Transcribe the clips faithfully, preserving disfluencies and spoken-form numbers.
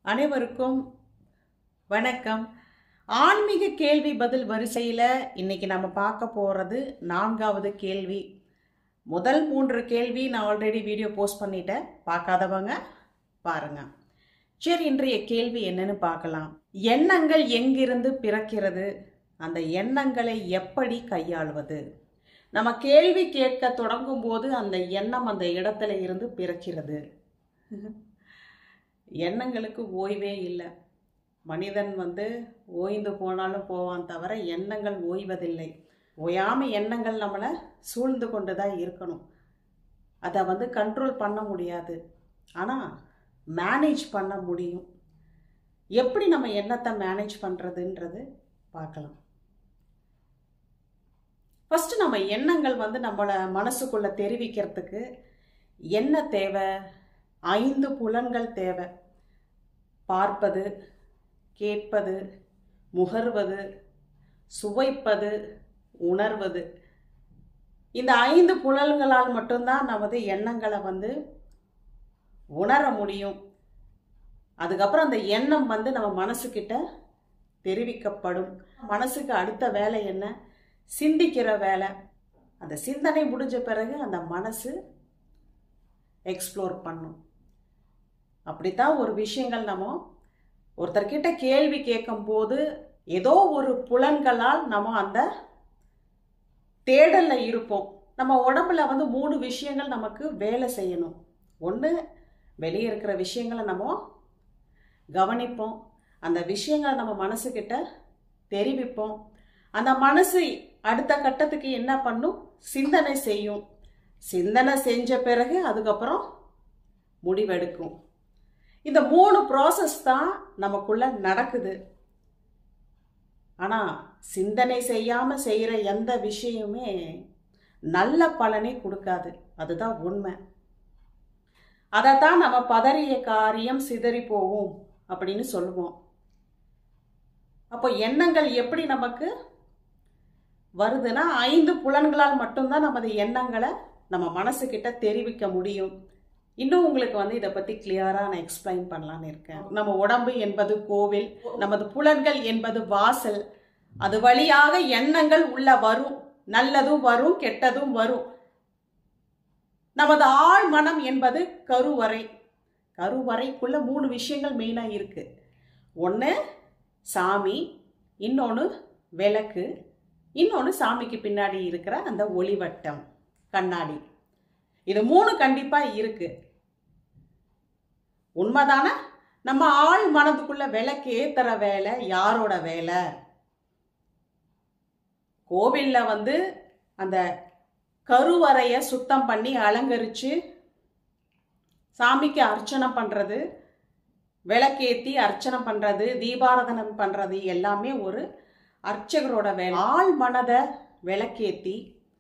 அனைவருக்கும் வணக்கம். ஆன்மீக கேள்வி பதில் வரிசையில் இன்னைக்கு நம்ம பார்க்க போகிறது நான்காவது கேள்வி. முதல் மூன்று கேள்வி நான் ஆல்ரெடி வீடியோ போஸ்ட் பண்ணிட்டேன், பார்க்காதவங்க பாருங்க. சரி, இன்றைய கேள்வி என்னன்னு பார்க்கலாம். எண்ணங்கள் எங்கிருந்து பிறக்கிறது, அந்த எண்ணங்களை எப்படி கையாள்வது? நம்ம கேள்வி கேட்க தொடங்கும் போது அந்த எண்ணம் அந்த இடத்துல இருந்து பிறக்கிறது. எண்ணங்களுக்கு ஓய்வே இல்லை. மனிதன் வந்து ஓய்ந்து போனாலும் போவான் தவிர எண்ணங்கள் ஓய்வதில்லை. ஓயாம எண்ணங்கள் நம்மளை சூழ்ந்து கொண்டு தான் இருக்கணும். அதை வந்து கண்ட்ரோல் பண்ண முடியாது, ஆனால் மேனேஜ் பண்ண முடியும். எப்படி நம்ம எண்ணத்தை மேனேஜ் பண்ணுறதுன்றது பார்க்கலாம். ஃபஸ்ட்டு நம்ம எண்ணங்கள் வந்து நம்மளை மனசுக்குள்ளே தெரிவிக்கிறதுக்கு என்ன தேவை? ஐந்து புலன்கள் தேவை. பார்ப்பது, கேட்பது, முகர்வது, சுவைப்பது, உணர்வது. இந்த ஐந்து புலன்களால் மட்டும்தான் நமது எண்ணங்களை வந்து உணர முடியும். அதுக்கப்புறம் அந்த எண்ணம் வந்து நம்ம மனசுக்கிட்ட தெரிவிக்கப்படும். மனசுக்கு அடுத்த வேலை என்ன? சிந்திக்கிற வேலை. அந்த சிந்தனை முடிஞ்ச பிறகு அந்த மனசு எக்ஸ்ப்ளோர் பண்ணும். அப்படித்தான் ஒரு விஷயங்கள் நம்ம ஒருத்தர்கிட்ட கேள்வி கேட்கும் போது ஏதோ ஒரு புலன்களால் நம்ம அந்த தேடல்ல இருப்போம். நம்ம உடம்புல வந்து மூணு விஷயங்கள் நமக்கு வேலை செய்யணும். ஒன்று, வெளியே இருக்கிற விஷயங்களை நம்ம கவனிப்போம். அந்த விஷயங்களை நம்ம மனசுக்கிட்ட தெரிவிப்போம். அந்த மனசு அடுத்த கட்டத்துக்கு என்ன பண்ணும்? சிந்தனை செய்யும். சிந்தனை செஞ்ச பிறகு அதுக்கப்புறம் முடிவெடுக்கும். இந்த மூணு ப்ராசஸ் தான் நமக்குள்ள நடக்குது. ஆனால் சிந்தனை செய்யாமல் செய்கிற எந்த விஷயமே நல்ல பலனை கொடுக்காது. அதுதான் உண்மை. அதைத்தான் நம்ம பதறிய காரியம் சிதறி போகும் அப்படின்னு சொல்லுவோம். அப்போ எண்ணங்கள் எப்படி நமக்கு வருதுன்னா, ஐந்து புலன்களால் மட்டும்தான் நமது எண்ணங்களை நம்ம மனசுக்கிட்ட தெரிவிக்க முடியும். இன்னும் உங்களுக்கு வந்து இதை பற்றி கிளியராக நான் எக்ஸ்பிளைன் பண்ணலான்னு இருக்கேன். நம்ம உடம்பு என்பது கோவில், நமது புலன்கள் என்பது வாசல். அது வழியாக எண்ணங்கள் உள்ள வரும். நல்லதும் வரும், கெட்டதும் வரும். நமது ஆழ் மனம் என்பது கருவறை. கருவறைக்குள்ள மூணு விஷயங்கள் மெயினாக இருக்கு. ஒன்று சாமி, இன்னொன்று விளக்கு, இன்னொன்று சாமிக்கு பின்னாடி இருக்கிற அந்த ஒளிவட்டம் கண்ணாடி. இது மூணு கண்டிப்பா இருக்கு. உண்மைதானே? நம்ம ஆள் மனதுக்குள்ள விளக்கு ஏத்துற வேலை யாரோட வேலை? கோவில்ல வந்து அந்த கருவறைய சுத்தம் பண்ணி அலங்கரிச்சு சாமிக்கு அர்ச்சனை பண்றது, விளக்கேத்தி அர்ச்சனை பண்றது, தீபாராதனம் பண்றது எல்லாமே ஒரு அர்ச்சகரோட வேலை. ஆள் மனதை விளக்கேத்தி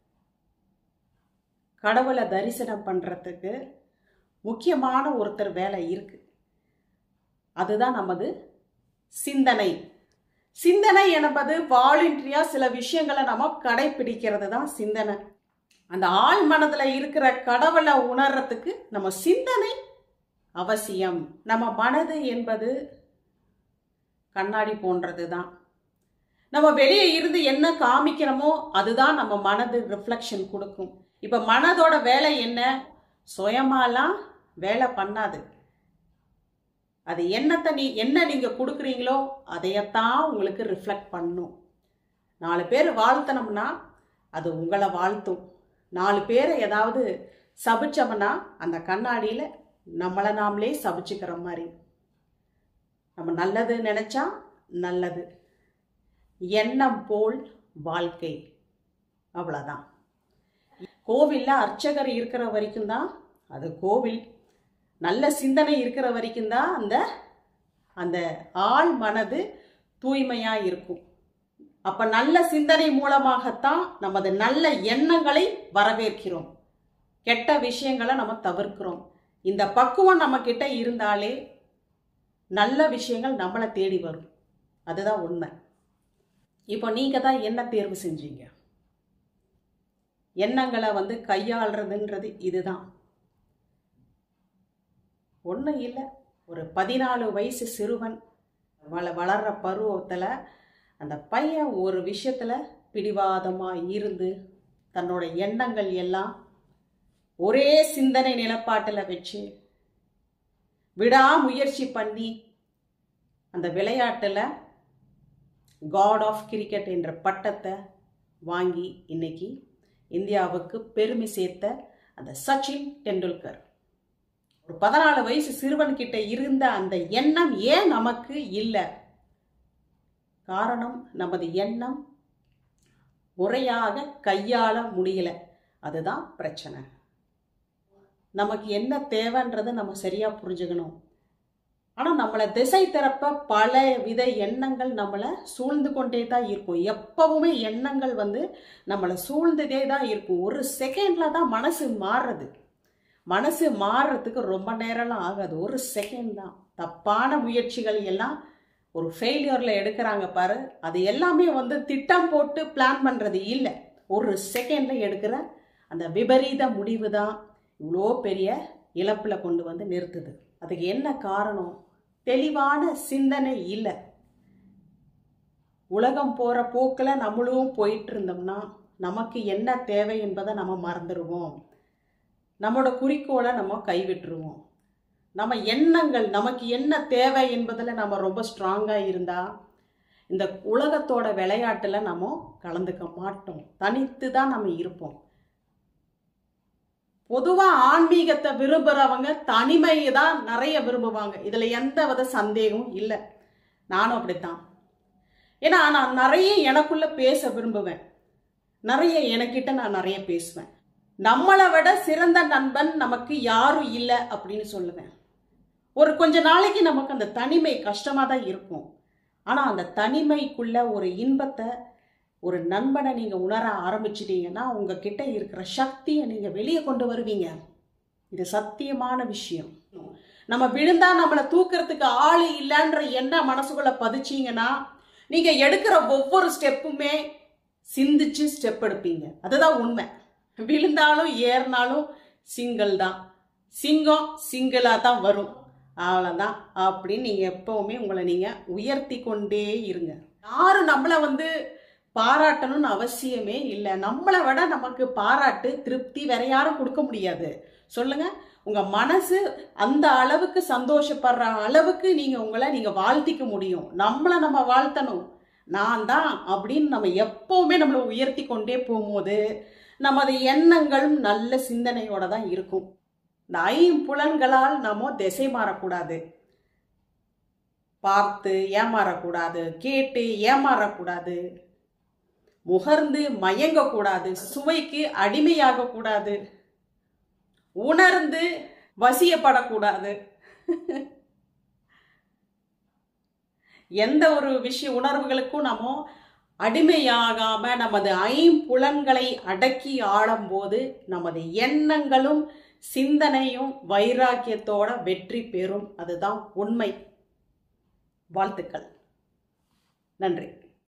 கடவுளை தரிசனம் பண்ணுறதுக்கு முக்கியமான ஒருத்தர் வேலை இருக்கு. அதுதான் நமது சிந்தனை. சிந்தனை என்பது வாலண்டரியா சில விஷயங்களை நம்ம கடைபிடிக்கிறது தான் சிந்தனை. அந்த ஆழ் மனதில் இருக்கிற கடவுளை உணர்றதுக்கு நம்ம சிந்தனை அவசியம். நம்ம மனது என்பது கண்ணாடி போன்றது தான். நம்ம வெளியே இருந்து என்ன காமிக்கிறோமோ அதுதான் நம்ம மனது ரிஃப்ளெக்ஷன் கொடுக்கும். இப்போ மனதோட வேலை என்ன? சுயமாலாம் வேலை பண்ணாது. அது என்னத்தை நீ என்ன நீங்கள் கொடுக்குறீங்களோ அதையத்தான் உங்களுக்கு ரிஃப்ளெக்ட் பண்ணும். நாலு பேர் வாழ்த்தனம்னா அது உங்களை வாழ்த்தும். நாலு பேரை ஏதாவது சபிச்சோம்னா அந்த கண்ணாடியில் நம்மளை நாமளே சபிச்சுக்கிற மாதிரி. நம்ம நல்லது நினச்சா நல்லது. எண்ணம் போல் வாழ்க்கை. அவ்வளோதான். கோவிலில் அர்ச்சகர் இருக்கிற வரைக்கும் தான் அது கோவில். நல்ல சிந்தனை இருக்கிற வரைக்கும் தான் அந்த அந்த ஆள் மனது தூய்மையாக இருக்கும். அப்போ நல்ல சிந்தனை மூலமாகத்தான் நமது நல்ல எண்ணங்களை வரவேற்கிறோம். கெட்ட விஷயங்களை நம்ம தவிர்க்கிறோம். இந்த பக்குவம் நம்மக்கிட்ட இருந்தாலே நல்ல விஷயங்கள் நம்மளை தேடி வரும். அதுதான் உண்மை. இப்போ நீங்கள் தான் என்ன தேர்வு செஞ்சீங்க? எண்ணங்களை வந்து கையாளுறதுன்றது இதுதான். ஒன்றும் இல்லை. ஒரு பதினாலு வயசு சிறுவன் வள வளர்ற பருவத்தில் அந்த பையன் ஒரு விஷயத்தில் பிடிவாதமாக இருந்து தன்னோட எண்ணங்கள் எல்லாம் ஒரே சிந்தனை நிலப்பாட்டில் வச்சு விடாமுயற்சி பண்ணி அந்த விளையாட்டில் காட் ஆஃப் கிரிக்கெட் என்ற பட்டத்தை வாங்கி இன்னைக்கு இந்தியாவுக்கு பெருமை சேர்த்த அந்த சச்சின் டெண்டுல்கர். ஒரு பதினாலு வயசு சிறுவன் கிட்ட இருந்த அந்த எண்ணம் ஏன் நமக்கு இல்லை? காரணம், நமது எண்ணம் முறையாக கையாள முடியல. அதுதான் பிரச்சனை. நமக்கு என்ன தேவைன்றதை நம்ம சரியா புரிஞ்சுக்கணும். ஆனால் நம்மளை திசை திறப்ப பல வித எண்ணங்கள் நம்மளை சூழ்ந்து கொண்டே தான் இருக்கும். எப்பவுமே எண்ணங்கள் வந்து நம்மளை சூழ்ந்துட்டே தான் இருக்கும். ஒரு செகண்ட்ல தான் மனசு மாறுறது. மனசு மாறுறதுக்கு ரொம்ப நேரம்லாம் ஆகாது, ஒரு செகண்ட் தான். தப்பான முயற்சிகள் எல்லாம் ஒரு ஃபெயிலியரில் எடுக்கிறாங்க பாரு, அது எல்லாமே வந்து திட்டம் போட்டு பிளான் பண்ணுறது இல்லை. ஒரு செகண்டில் எடுக்கிற அந்த விபரீத முடிவு தான் இவ்வளோ பெரிய இழப்பில் கொண்டு வந்து நிறுத்துது. அதுக்கு என்ன காரணம்? தெளிவான சிந்தனை இல்லை. உலகம் போகிற போக்கில் நம்மளும் போயிட்டு இருந்தோம்னா நமக்கு என்ன தேவை என்பதை நம்ம மறந்துடுவோம். நம்மளோட குறிக்கோளை நம்ம கைவிட்டுருவோம். நம்ம எண்ணங்கள் நமக்கு என்ன தேவை என்பதில் நம்ம ரொம்ப ஸ்ட்ராங்காக இருந்தால் இந்த உலகத்தோட விளையாட்டில் நம்ம கலந்துக்க மாட்டோம். தனித்து தான் நம்ம இருப்போம். பொதுவாக ஆன்மீகத்தை விரும்புகிறவங்க தனிமையை தான் நிறைய விரும்புவாங்க. இதில் எந்த வித சந்தேகமும் இல்லை. நானும் அப்படித்தான். ஏன்னா நான் நிறைய எனக்குள்ள பேச விரும்புவேன். நிறைய எனக்கிட்ட நான் நிறைய பேசுவேன். நம்மளை விட சிறந்த நண்பன் நமக்கு யாரும் இல்லை அப்படின்னு சொல்லுவேன். ஒரு கொஞ்ச நாளைக்கு நமக்கு அந்த தனிமை கஷ்டமாக தான் இருக்கும். ஆனால் அந்த தனிமைக்குள்ள ஒரு இன்பத்தை, ஒரு நண்பனை நீங்கள் உணர ஆரம்பிச்சிட்டீங்கன்னா உங்ககிட்ட இருக்கிற சக்தியை நீங்கள் வெளியே கொண்டு வருவீங்க. இது சத்தியமான விஷயம். நம்ம விழுந்தா நம்மளை தூக்கிறதுக்கு ஆள் இல்லைன்ற எண்ணம் மனசுக்குள்ள பதிச்சிங்கன்னா நீங்கள் எடுக்கிற ஒவ்வொரு ஸ்டெப்புமே சிந்திச்சு ஸ்டெப் எடுப்பீங்க. அதுதான் உண்மை. விழுந்தாலும் ஏறினாலும் சிங்கிள் தான். சிங்கம் சிங்கிளாக தான் வரும். அவ்வளோதான். அப்படின்னு நீங்கள் எப்பவுமே உங்களை நீங்கள் உயர்த்தி கொண்டே இருங்க. யாரும் நம்மளை வந்து பாராட்டணும்னு அவசியமே இல்லை. நம்மளை விட நமக்கு பாராட்டு, திருப்தி வேற யாரும் கொடுக்க முடியாது. சொல்லுங்க. உங்க மனசு அந்த அளவுக்கு சந்தோஷப்படுற அளவுக்கு நீங்க உங்களை நீங்க வாழ்த்திக்க முடியும். நம்மளை நம்ம வாழ்த்தணும். நான் தான் அப்படின்னு நம்ம எப்பவுமே நம்மளை உயர்த்தி கொண்டே போகும்போது நமது எண்ணங்களும் நல்ல சிந்தனையோட தான் இருக்கும். இந்த ஐம்புலன்களால் நம்ம திசை மாறக்கூடாது, பார்த்து ஏமாறக்கூடாது, கேட்டு ஏமாறக்கூடாது, முகர்ந்து மயங்கக்கூடாது, சுவைக்கு அடிமையாக கூடாது, உணர்ந்து வசியப்படக்கூடாது. எந்த ஒரு விஷய உணர்வுகளுக்கும் நம்ம அடிமையாகாம நமது ஐம்புலன்களை அடக்கி ஆளும்போது நமது எண்ணங்களும் சிந்தனையும் வைராக்கியத்தோட வெற்றி பெறும். அதுதான் உண்மை. வாழ்த்துக்கள். நன்றி.